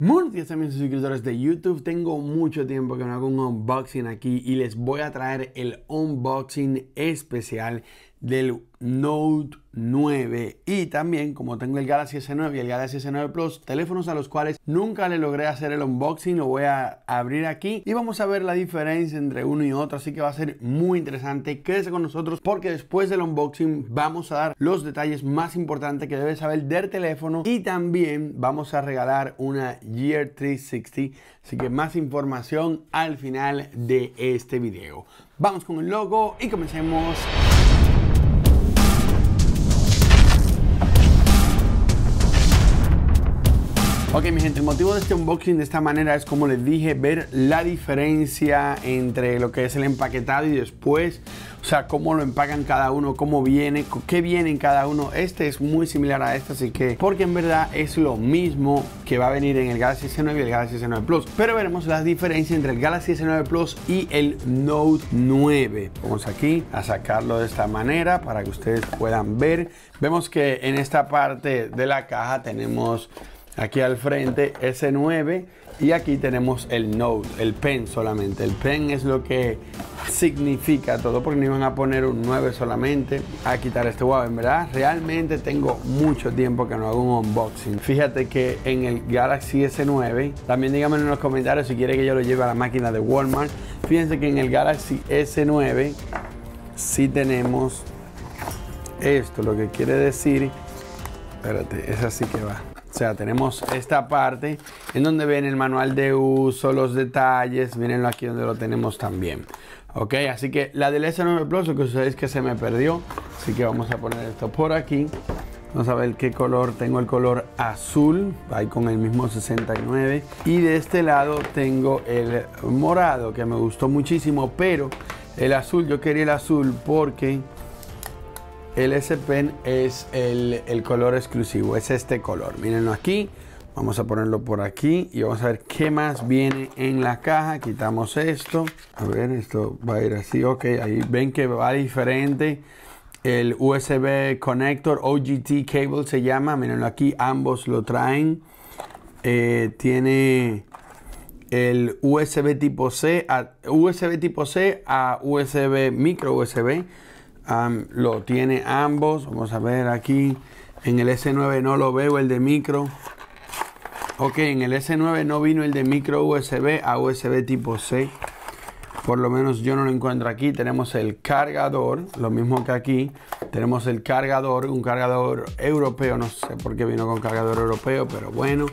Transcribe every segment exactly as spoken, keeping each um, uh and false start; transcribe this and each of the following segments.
Buenos días amigos y suscriptores de YouTube. Tengo mucho tiempo que no hago un unboxing aquí y les voy a traer el unboxing especial del Note nueve y también, como tengo el Galaxy S nueve y el Galaxy S nueve Plus, teléfonos a los cuales nunca le logré hacer el unboxing, lo voy a abrir aquí y vamos a ver la diferencia entre uno y otro, así que va a ser muy interesante. Quédese con nosotros porque después del unboxing vamos a dar los detalles más importantes que debes saber del teléfono y también vamos a regalar una Gear trescientos sesenta, así que más información al final de este video. Vamos con el logo y comencemos. Ok, mi gente, el motivo de este unboxing de esta manera es, como les dije, ver la diferencia entre lo que es el empaquetado y después, o sea, cómo lo empacan cada uno, cómo viene, qué viene en cada uno. Este es muy similar a este, así que, porque en verdad es lo mismo que va a venir en el Galaxy S nueve y el Galaxy S nueve Plus, pero veremos la diferencia entre el Galaxy S nueve Plus y el Note nueve. Vamos aquí a sacarlo de esta manera para que ustedes puedan ver. Vemos que en esta parte de la caja tenemos aquí al frente S nueve y aquí tenemos el Note, el Pen solamente. El Pen es lo que significa todo, porque no iban a poner un nueve solamente a quitar este. Wow, en verdad realmente tengo mucho tiempo que no hago un unboxing. Fíjate que en el Galaxy S nueve, también díganme en los comentarios si quiere que yo lo lleve a la máquina de Walmart. Fíjense que en el Galaxy S nueve sí tenemos esto, lo que quiere decir, espérate, es así que va. O sea, tenemos esta parte en donde ven el manual de uso, los detalles, mírenlo aquí donde lo tenemos también. Ok, así que la del S nueve Plus, lo que sucede es que se me perdió, así que vamos a poner esto por aquí. Vamos a ver qué color. Tengo el color azul, ahí con el mismo sesenta y nueve. Y de este lado tengo el morado, que me gustó muchísimo, pero el azul, yo quería el azul porque el S Pen es el, el color exclusivo, es este color. Mírenlo aquí, vamos a ponerlo por aquí y vamos a ver qué más viene en la caja. Quitamos esto, a ver, esto va a ir así, ok, ahí ven que va diferente. El U S B Connector, O G T Cable se llama, mírenlo aquí, ambos lo traen. Eh, tiene el U S B tipo C, a, U S B tipo C a U S B micro U S B. Um, lo tiene ambos. Vamos a ver aquí. En el S nueve no lo veo el de micro. Ok, en el S nueve no vino el de micro U S B a U S B tipo C. Por lo menos yo no lo encuentro aquí. Tenemos el cargador, lo mismo que aquí. Tenemos el cargador, un cargador europeo. No sé por qué vino con cargador europeo, pero bueno.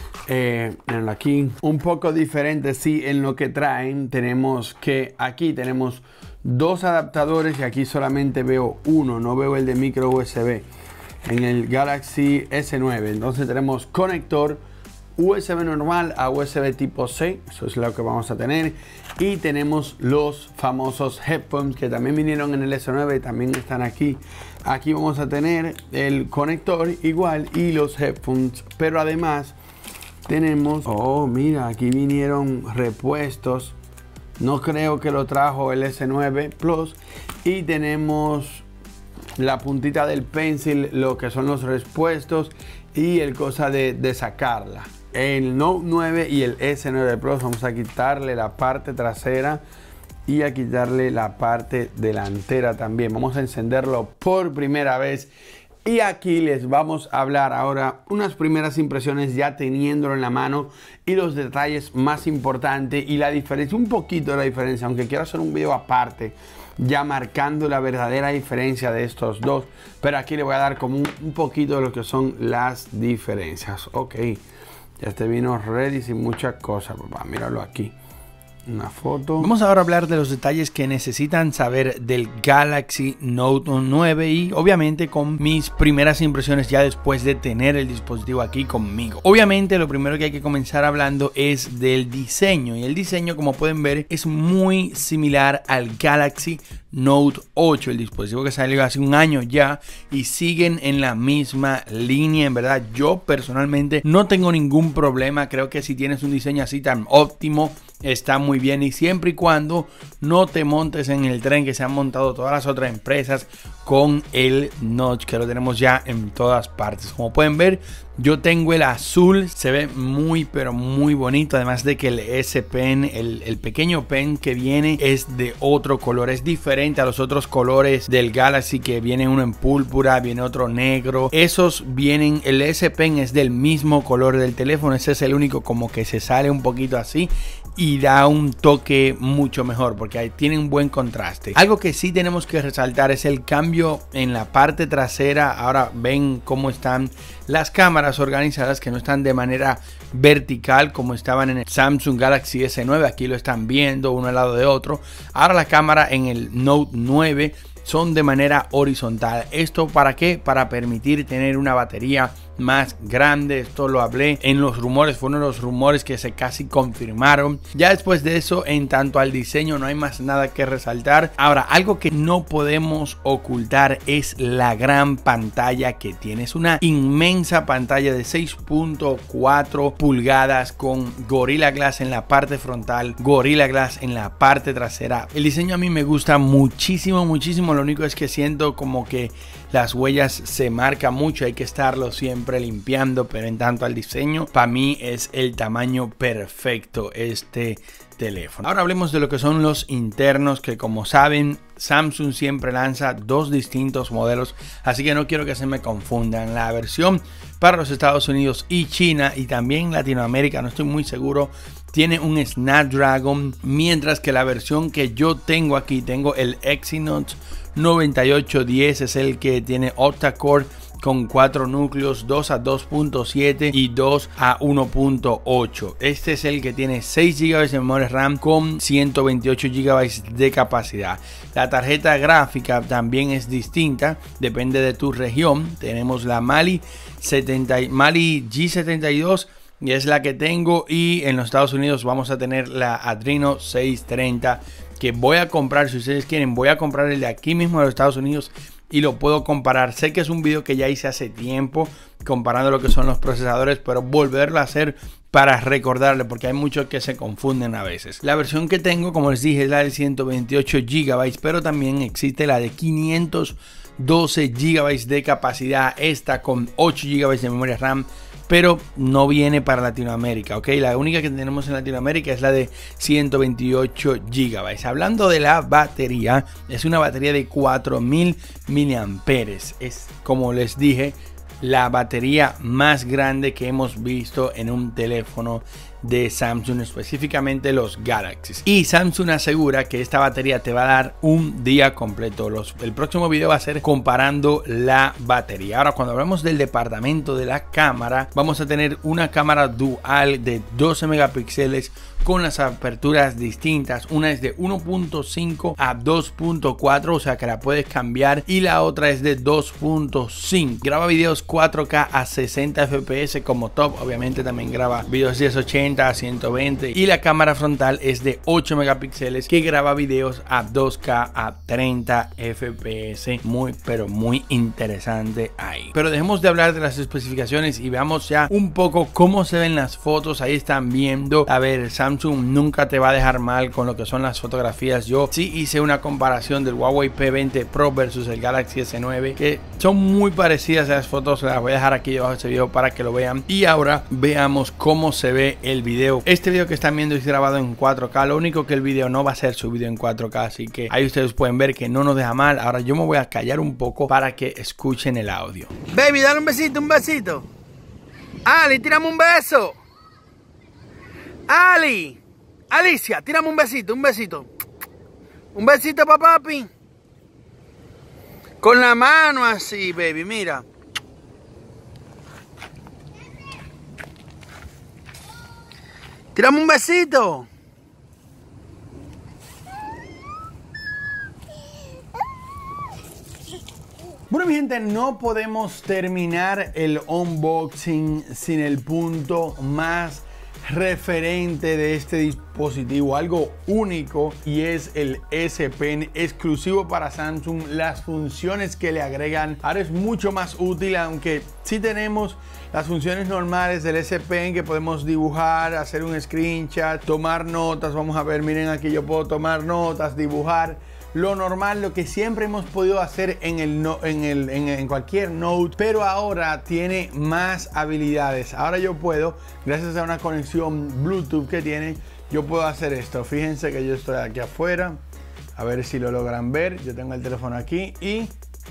Eh, aquí un poco diferente, sí, en lo que traen. Tenemos que aquí tenemos dos adaptadores y aquí solamente veo uno, no veo el de micro U S B en el Galaxy S nueve. Entonces tenemos conector U S B normal a U S B tipo C, eso es lo que vamos a tener, y tenemos los famosos headphones que también vinieron en el S nueve y también están aquí. Aquí vamos a tener el conector igual y los headphones, pero además tenemos, oh mira, aquí vinieron repuestos. No creo que lo trajo el S nueve Plus. Y tenemos la puntita del pencil, lo que son los repuestos y el cosa de, de sacarla. El Note nueve y el S nueve Plus vamos a quitarle la parte trasera y a quitarle la parte delantera también. Vamos a encenderlo por primera vez. Y aquí les vamos a hablar ahora unas primeras impresiones ya teniéndolo en la mano y los detalles más importantes y la diferencia, un poquito de la diferencia, aunque quiero hacer un video aparte ya marcando la verdadera diferencia de estos dos, pero aquí le voy a dar como un, un poquito de lo que son las diferencias. Ok, ya este vino ready sin muchas cosas, papá, míralo aquí. Una foto. Vamos ahora a hablar de los detalles que necesitan saber del Galaxy Note nueve y obviamente con mis primeras impresiones ya después de tener el dispositivo aquí conmigo. Obviamente lo primero que hay que comenzar hablando es del diseño, y el diseño, como pueden ver, es muy similar al Galaxy Note ocho, el dispositivo que salió hace un año ya, y siguen en la misma línea. En verdad, yo personalmente no tengo ningún problema. Creo que si tienes un diseño así tan óptimo, está muy bien, y siempre y cuando no te montes en el tren que se han montado todas las otras empresas con el notch, que lo tenemos ya en todas partes. Como pueden ver, Yo tengo el azul, se ve muy pero muy bonito, además de que el S Pen, el, el pequeño pen que viene es de otro color, es diferente a los otros colores del Galaxy, que viene uno en púrpura, viene otro negro. Esos vienen, el S Pen es del mismo color del teléfono, ese es el único como que se sale un poquito así y da un toque mucho mejor porque ahí tiene un buen contraste. Algo que sí tenemos que resaltar es el cambio en la parte trasera. Ahora ven cómo están las cámaras organizadas, que no están de manera vertical como estaban en el Samsung Galaxy S nueve. Aquí lo están viendo uno al lado de otro. Ahora la cámara en el Note nueve son de manera horizontal. ¿Esto para qué? Para permitir tener una batería más grande. Esto lo hablé en los rumores, fue uno de los rumores que se casi confirmaron. Ya después de eso, en tanto al diseño, no hay más nada que resaltar. Ahora, algo que no podemos ocultar es la gran pantalla que tiene. Es una inmensa pantalla de seis punto cuatro pulgadas con Gorilla Glass en la parte frontal, Gorilla Glass en la parte trasera. El diseño a mí me gusta muchísimo, muchísimo. Lo único es que siento como que las huellas se marcan mucho, hay que estarlo siempre limpiando, pero en tanto al diseño, para mí es el tamaño perfecto este teléfono. Ahora hablemos de lo que son los internos, que como saben Samsung siempre lanza dos distintos modelos, así que no quiero que se me confundan. La versión para los Estados Unidos y China y también Latinoamérica, no estoy muy seguro, tiene un Snapdragon, mientras que la versión que yo tengo aquí, tengo el Exynos noventa y ocho diez, es el que tiene octa-core con cuatro núcleos, dos a dos punto siete y dos a uno punto ocho. Este es el que tiene seis gigabytes de memoria RAM con ciento veintiocho gigabytes de capacidad. La tarjeta gráfica también es distinta, depende de tu región. Tenemos la Mali, setenta, Mali G setenta y dos y es la que tengo, y en los Estados Unidos vamos a tener la Adreno seiscientos treinta, que voy a comprar. Si ustedes quieren, voy a comprar el de aquí mismo de los Estados Unidos y lo puedo comparar. Sé que es un video que ya hice hace tiempo comparando lo que son los procesadores, pero volverlo a hacer para recordarle, porque hay muchos que se confunden a veces. La versión que tengo, como les dije, es la de ciento veintiocho gigabytes, pero también existe la de quinientos doce gigabytes de capacidad, esta con ocho gigabytes de memoria RAM, pero no viene para Latinoamérica, ok. La única que tenemos en Latinoamérica es la de ciento veintiocho gigabytes. Hablando de la batería, es una batería de cuatro mil miliamperios hora. Es, como les dije, la batería más grande que hemos visto en un teléfono de Samsung, específicamente los Galaxy. Y Samsung asegura que esta batería te va a dar un día completo. Los, el próximo video va a ser comparando la batería. Ahora, cuando hablamos del departamento de la cámara, vamos a tener una cámara dual de doce megapíxeles con las aperturas distintas. Una es de uno punto cinco a dos punto cuatro, o sea que la puedes cambiar, y la otra es de dos punto cinco. Graba videos cuatro K a sesenta F P S como top. Obviamente también graba videos diez ochenta a ciento veinte, y la cámara frontal es de ocho megapíxeles que graba videos a dos K a treinta F P S. Muy pero muy interesante ahí. Pero dejemos de hablar de las especificaciones y veamos ya un poco cómo se ven las fotos. Ahí están viendo, a ver, Samsung nunca te va a dejar mal con lo que son las fotografías. Yo sí hice una comparación del Huawei P veinte Pro versus el Galaxy S nueve, que son muy parecidas a las fotos. Las voy a dejar aquí debajo de este video para que lo vean. Y ahora veamos cómo se ve el video. Este video que están viendo es grabado en cuatro K. Lo único que el video no va a ser subido en cuatro K, así que ahí ustedes pueden ver que no nos deja mal. Ahora yo me voy a callar un poco para que escuchen el audio. Baby, dale un besito, un besito. Ali, tírame un beso. Ali, Alicia, tírame un besito, un besito. Un besito para papi. Con la mano así, baby, mira. Tírame un besito. Bueno, mi gente, no podemos terminar el unboxing sin el punto más referente de este dispositivo, algo único, y es el S Pen exclusivo para Samsung. Las funciones que le agregan ahora es mucho más útil, aunque sí tenemos las funciones normales del S Pen, que podemos dibujar, hacer un screenshot, tomar notas. Vamos a ver, miren aquí, yo puedo tomar notas, dibujar, lo normal, lo que siempre hemos podido hacer en, el, no, en, el, en, en cualquier Note, pero ahora tiene más habilidades. Ahora yo puedo, gracias a una conexión Bluetooth que tiene, yo puedo hacer esto. Fíjense que yo estoy aquí afuera, a ver si lo logran ver. Yo tengo el teléfono aquí y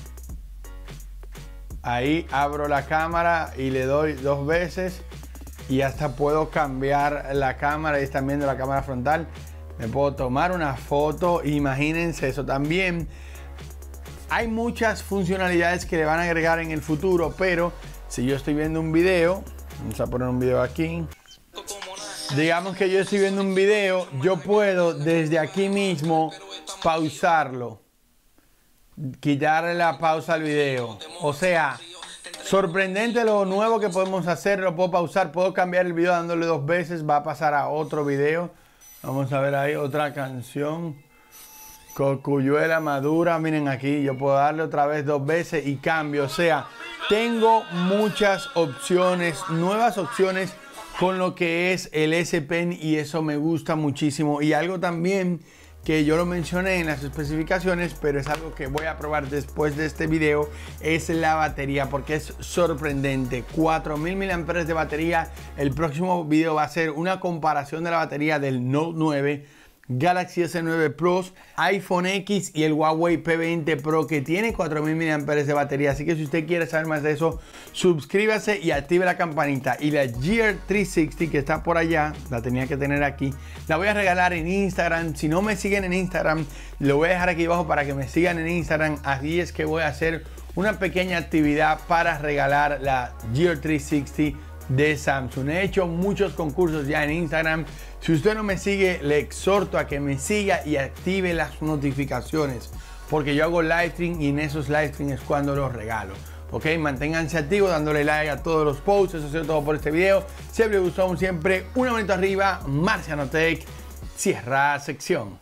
ahí abro la cámara y le doy dos veces y hasta puedo cambiar la cámara. Ahí están viendo la cámara frontal. Me puedo tomar una foto, imagínense eso. También hay muchas funcionalidades que le van a agregar en el futuro, pero si yo estoy viendo un video, vamos a poner un video aquí. Digamos que yo estoy viendo un video, yo puedo desde aquí mismo pausarlo, quitarle la pausa al video. O sea, sorprendente lo nuevo que podemos hacer. Lo puedo pausar, puedo cambiar el video dándole dos veces, va a pasar a otro video. Vamos a ver ahí otra canción, Cocuyuela Madura. Miren aquí, yo puedo darle otra vez dos veces y cambio. O sea, tengo muchas opciones, nuevas opciones con lo que es el S Pen, y eso me gusta muchísimo. Y algo también que yo lo mencioné en las especificaciones, pero es algo que voy a probar después de este video, es la batería, porque es sorprendente. cuatro mil miliamperios hora de batería. El próximo video va a ser una comparación de la batería del Note nueve, Galaxy S nueve Plus, iPhone X y el Huawei P veinte Pro, que tiene cuatro mil miliamperios hora de batería. Así que si usted quiere saber más de eso, suscríbase y active la campanita. Y la Gear trescientos sesenta, que está por allá, la tenía que tener aquí, la voy a regalar en Instagram. Si no me siguen en Instagram, lo voy a dejar aquí abajo para que me sigan en Instagram. Así es que voy a hacer una pequeña actividad para regalar la Gear trescientos sesenta de Samsung. He hecho muchos concursos ya en Instagram. Si usted no me sigue, le exhorto a que me siga y active las notificaciones, porque yo hago live stream y en esos live stream es cuando los regalo. Ok, manténganse activos dándole like a todos los posts. Eso ha sido todo por este video. Si les gustó, como siempre, una manito arriba. Marciano Tech cierra sección.